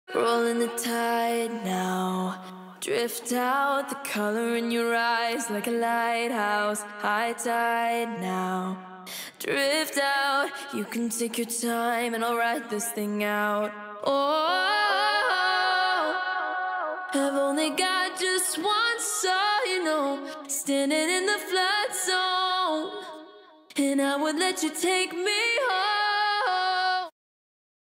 Rolling the tide now. Drift out, the color in your eyes like a lighthouse. High tide now. Drift out, you can take your time and I'll write this thing out. Oh, I've only got just one soul, you know, standing in the flood zone. And I would let you take me home.